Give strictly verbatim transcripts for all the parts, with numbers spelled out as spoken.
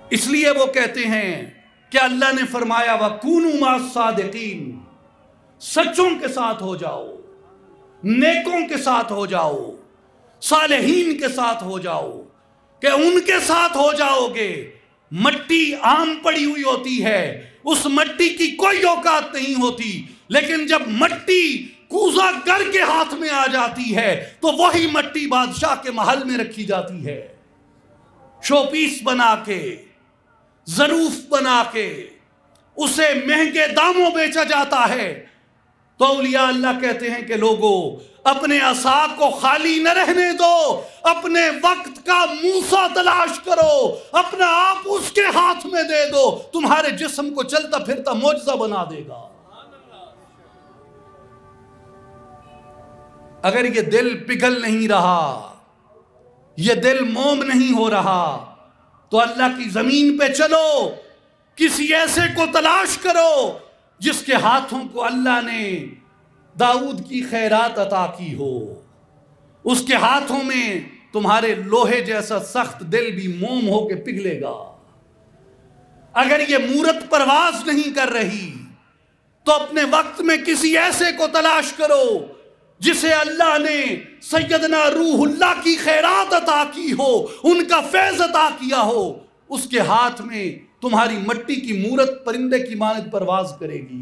اس لیے وہ کہتے ہیں کہ اللہ نے فرمایا وَكُونُوا مَعَ الصَّادِقِينَ، سچوں کے ساتھ ہو جاؤ، نیکوں کے ساتھ ہو جاؤ، صالحین کے ساتھ ہو جاؤ، کہ ان کے ساتھ ہو جاؤ گے۔ مٹی عام پڑی ہوئی ہوتی ہے، اس مٹی کی کوئی اوقات نہیں ہوتی، لیکن جب مٹی کوزہ گر کے ہاتھ میں آ جاتی ہے تو وہی مٹی بادشاہ کے محل میں رکھی جاتی ہے، شو پیس بنا کے، ظروف بنا کے اسے مہنگے داموں بیچا جاتا ہے۔ تو اولیاء اللہ کہتے ہیں کہ لوگوں اپنے عصا کو خالی نہ رہنے دو، اپنے وقت کا موسیٰ تلاش کرو، اپنا آپ اس کے ہاتھ میں دے دو، تمہارے جسم کو چلتا پھرتا معجزہ بنا دے گا۔ اگر یہ دل پگھل نہیں رہا، یہ دل موم نہیں ہو رہا، تو اللہ کی زمین پہ چلو، کسی ایسے کو تلاش کرو جس کے ہاتھوں کو اللہ نے داؤد کی خیرات عطا کی ہو، اس کے ہاتھوں میں تمہارے لوہے جیسا سخت دل بھی موم ہو کے پگھلے گا۔ اگر یہ مورت پرواز نہیں کر رہی تو اپنے وقت میں کسی ایسے کو تلاش کرو جسے اللہ نے سیدنا روح اللہ کی خیرات عطا کی ہو، ان کا فیض عطا کیا ہو، اس کے ہاتھ میں تمہاری مٹی کی مورت پرندے کی مانند پرواز کرے گی۔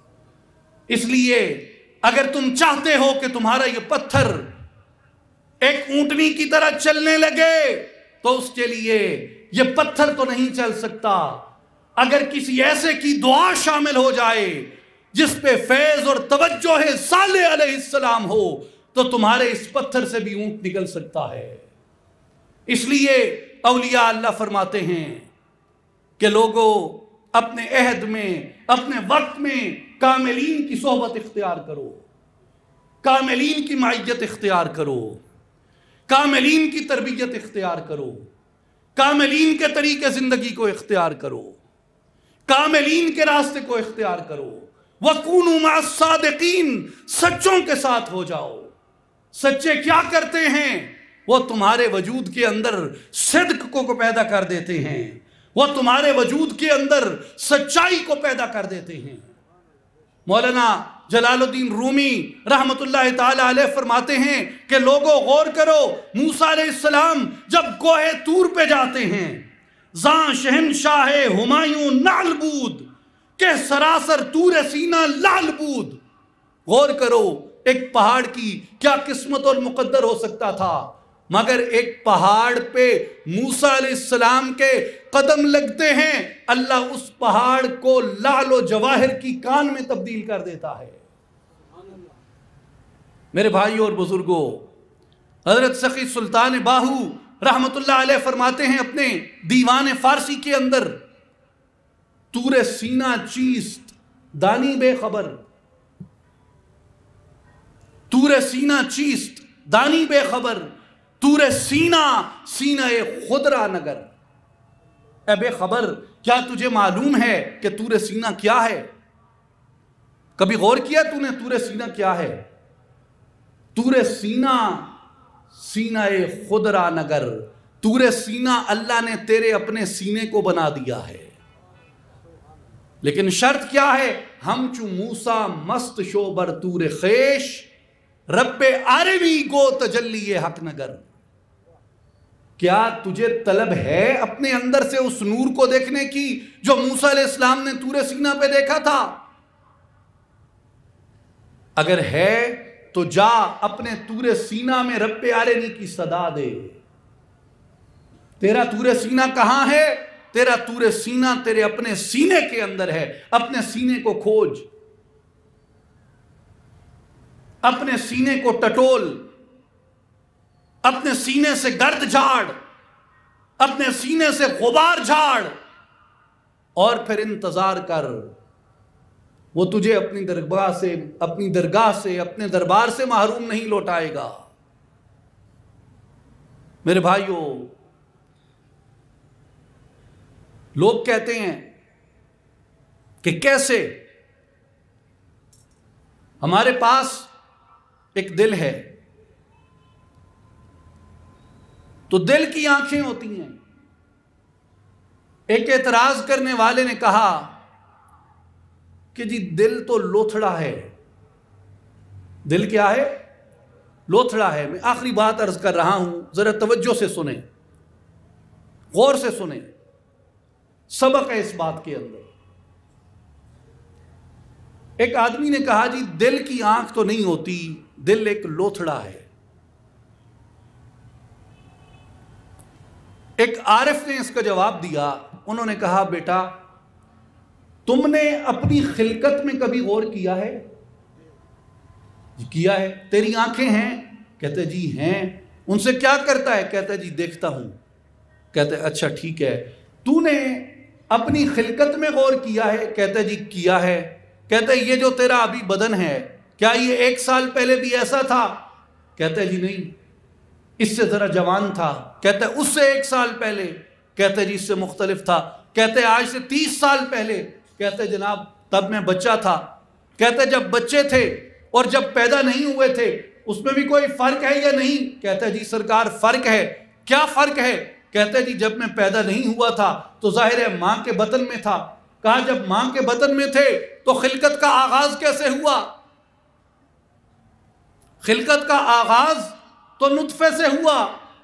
اس لیے اگر تم چاہتے ہو کہ تمہارا یہ پتھر ایک اونٹنی کی طرح چلنے لگے تو اس کے لیے یہ پتھر تو نہیں چل سکتا۔ اگر کسی ایسے کی دعا شامل ہو جائے جس پہ فیض اور توجہ ہے صالح علیہ السلام ہو تو تمہارے اس پتھر سے بھی اونٹ نکل سکتا ہے۔ اس لیے اولیاء اللہ فرماتے ہیں کہ لوگوں اپنے عہد میں، اپنے وقت میں کاملین کی صحبت اختیار کرو، کاملین کی معیت اختیار کرو، کاملین کی تربیت اختیار کرو، کاملین کے طریقے زندگی کو اختیار کرو، کاملین کے راستے کو اختیار کرو۔ وَكُونُوا مَعَ الصَّادِقِينَ، سچوں کے ساتھ ہو جاؤ۔ سچے کیا کرتے ہیں؟ وہ تمہارے وجود کے اندر صدق کو پیدا کر دیتے ہیں، وہ تمہارے وجود کے اندر سچائی کو پیدا کر دیتے ہیں۔ مولانا جلال الدین رومی رحمت اللہ تعالی علیہ فرماتے ہیں کہ لوگوں غور کرو، موسیٰ علیہ السلام جب کوہ طور پہ جاتے ہیں، زاں شہنشاہ ہمایوں نعل بود کہ سراسر طور سینہ لعل بود۔ غور کرو ایک پہاڑ کی کیا قسمت اور مقدر ہو سکتا تھا، مگر ایک پہاڑ پہ موسیٰ علیہ السلام کے قدم لگتے ہیں، اللہ اس پہاڑ کو لعل و جواہر کی کان میں تبدیل کر دیتا ہے۔ میرے بھائیوں اور بزرگوں، حضرت سخی سلطان باہو رحمت اللہ علیہ فرماتے ہیں اپنے دیوان فارسی کے اندر، طور سینہ چیست دانی بے خبر، طور سینہ چیست دانی بے خبر، طور سینہ سینہ خدرہ نگر۔ اے بے خبر، کیا تجھے معلوم ہے کہ طور سینہ کیا ہے؟ کبھی غور کیا تو نے طور سینہ کیا ہے؟ طور سینہ سینہ خدرہ نگر، طور سینہ اللہ نے تیرے اپنے سینے کو بنا دیا ہے، لیکن شرط کیا ہے؟ ہم چو موسیٰ مست شو بر طور خیش، رب آروی گو تجلی حق نگر۔ کیا تجھے طلب ہے اپنے اندر سے اس نور کو دیکھنے کی جو موسیٰ علیہ السلام نے طور سینہ پہ دیکھا تھا؟ اگر ہے تو جا اپنے طور سینہ میں رب آرینی کی صدا دے۔ تیرا طور سینہ کہاں ہے؟ تیرا طور سینہ تیرے اپنے سینے کے اندر ہے۔ اپنے سینے کو کھوج، اپنے سینے کو ٹٹول، اپنے سینے سے گرد جھاڑ، اپنے سینے سے غبار جھاڑ، اور پھر انتظار کر، وہ تجھے اپنی درگاہ سے اپنی درگاہ سے اپنے دربار سے محروم نہیں لوٹائے گا۔ میرے بھائیوں، لوگ کہتے ہیں کہ کیسے؟ ہمارے پاس ایک دل ہے، تو دل کی آنکھیں ہوتی ہیں، ایک اعتراض کرنے والے نے کہا کہ جی دل تو لوتھڑا ہے. دل کیا ہے؟ لوتھڑا ہے. میں آخری بات عرض کر رہا ہوں، ذرا توجہ سے سنیں، غور سے سنیں، سبق ہے اس بات کے اندر. ایک آدمی نے کہا جی دل کی آنکھ تو نہیں ہوتی، دل ایک لوتھڑا ہے. ایک عارف نے اس کا جواب دیا. انہوں نے کہا بیٹا تم نے اپنی خلقت میں کبھی غور کیا ہے؟ جی کیا ہے. تیری آنکھیں ہیں؟ کہتے جی ہیں. ان سے کیا کرتا ہے؟ کہتا جی دیکھتا ہوں. کہتے اچھا ٹھیک ہے. تو نے اپنی خلقت میں غور کیا ہے؟ کہتا جی کیا ہے. کہتے یہ جو تیرا ابھی بدن ہے کیا یہ ایک سال پہلے بھی ایسا تھا؟ کہتا جی نہیں، اس سے ذرا جوان تھا. کہتا اس سے ایک سال پہلے؟ کہتا جی اس سے مختلف تھا. کہتے آج سے تیس سال پہلے؟ کہتے جناب تب میں بچہ تھا. کہتے جب بچے تھے اور جب پیدا نہیں ہوئے تھے اس میں بھی کوئی فرق ہے یا نہیں؟ کہتا جی سرکار فرق ہے. کیا فرق ہے؟ کہتا جی جب میں پیدا نہیں ہوا تھا تو ظاہر ہے ماں کے بطن میں تھا. کہا جب ماں کے بطن میں تھے تو خلقت کا آغاز کیسے ہوا؟ خلقت کا آغاز تو نطفے سے ہوا.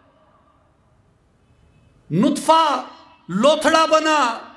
نطفہ لوتھڑا بنا.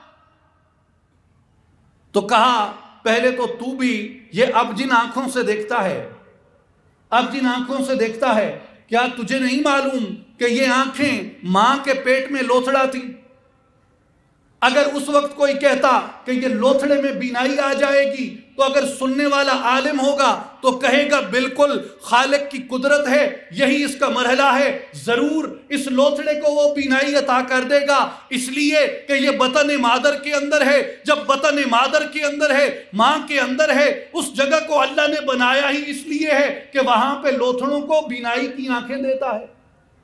تو کہا پہلے تو تو بھی یہ اب جن آنکھوں سے دیکھتا ہے اب جن آنکھوں سے دیکھتا ہے کیا تجھے نہیں معلوم کہ یہ آنکھیں ماں کے پیٹ میں لوتھڑا تھی؟ اگر اس وقت کوئی کہتا کہ یہ لوتھڑے میں بینائی آ جائے گی تو اگر سننے والا عالم ہوگا تو کہے گا بالکل خالق کی قدرت ہے، یہی اس کا مرحلہ ہے، ضرور اس لوتھڑے کو وہ بینائی عطا کر دے گا، اس لیے کہ یہ بطن مادر کے اندر ہے. جب بطن مادر کے اندر ہے، ماں کے اندر ہے، اس جگہ کو اللہ نے بنایا ہی اس لیے ہے کہ وہاں پہ لوتھڑوں کو بینائی کی آنکھیں دیتا ہے.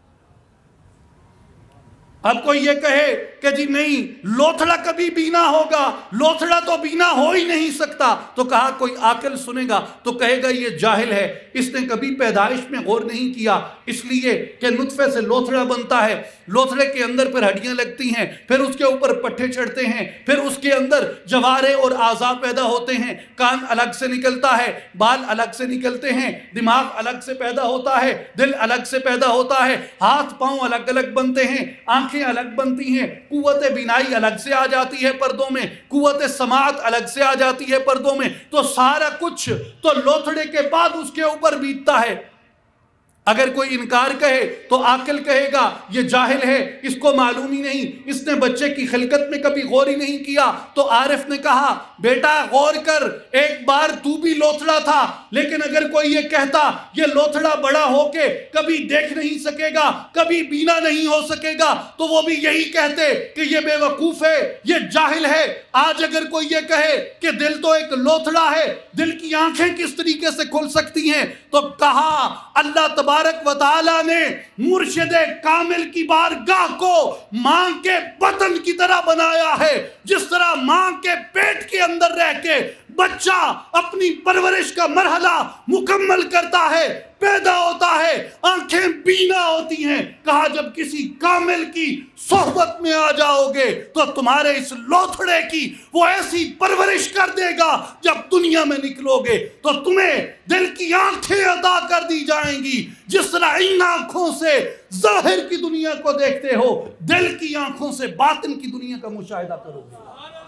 اب کوئی یہ کہے کہ جی نہیں لوتھڑا کبھی بینا ہوگا، لوتھڑا تو بینا ہو ہی نہیں سکتا، تو کہا کوئی عاقل سنے گا تو کہے گا یہ جاہل ہے، اس نے کبھی پیدائش میں غور نہیں کیا. اس لیے کہ نطفے سے لوتھڑا بنتا ہے، لوتھڑے کے اندر پھر ہڈیاں لگتی ہیں، پھر اس کے اوپر پٹھے چڑھتے ہیں، پھر اس کے اندر جوارے اور اعضاء پیدا ہوتے ہیں، کان الگ سے نکلتا ہے، بال الگ سے نکلتے ہیں، دماغ الگ سے پیدا ہوتا ہے، دل الگ سے پیدا ہوتا ہے، ہاتھ پاؤں الگ الگ بنتے ہیں، آنکھیں الگ بنتی ہیں، قوت بینائی الگ سے آ جاتی ہے پردوں میں، قوت سماعت الگ سے آ جاتی ہے پردوں میں. تو سارا کچھ تو لوتھڑے کے بعد اس کے اوپر بیتتا ہے. اگر کوئی انکار کہے تو عاقل کہے گا یہ جاہل ہے، اس کو معلوم ہی نہیں، اس نے بچے کی خلقت میں کبھی غور ہی نہیں کیا. تو عارف نے کہا بیٹا غور کر، ایک بار تو بھی لوتھڑا تھا، لیکن اگر کوئی یہ کہتا یہ لوتھڑا بڑا ہو کے کبھی دیکھ نہیں سکے گا، کبھی بینا نہیں ہو سکے گا، تو وہ بھی یہی کہتے کہ یہ بے وقوف ہے، یہ جاہل ہے. آج اگر کوئی یہ کہے کہ دل تو ایک لوتھڑا ہے، دل کی آنکھیں کس طریقے سے کھل سکتی ہیں، تو کہا اللہ تبارک و تعالی نے مرشد کامل کی بارگاہ کو ماں کے بطن کی طرح بنایا ہے. جس طرح ماں کے پیٹ کے اندر رہ کے بچہ اپنی پرورش کا مرحلہ مکمل کرتا ہے، پیدا ہوتا ہے، آنکھیں بینا ہوتی ہیں. کہا جب کسی کامل کی صحبت میں آ جاؤ گے تو تمہارے اس لوتھڑے کی وہ ایسی پرورش کر دے گا، جب دنیا میں نکلو گے تو تمہیں دل کی آنکھیں عطا کر دی جائیں گی. جس طرح ان آنکھوں سے ظاہر کی دنیا کو دیکھتے ہو، دل کی آنکھوں سے باطن کی دنیا کا مشاہدہ کرو گے.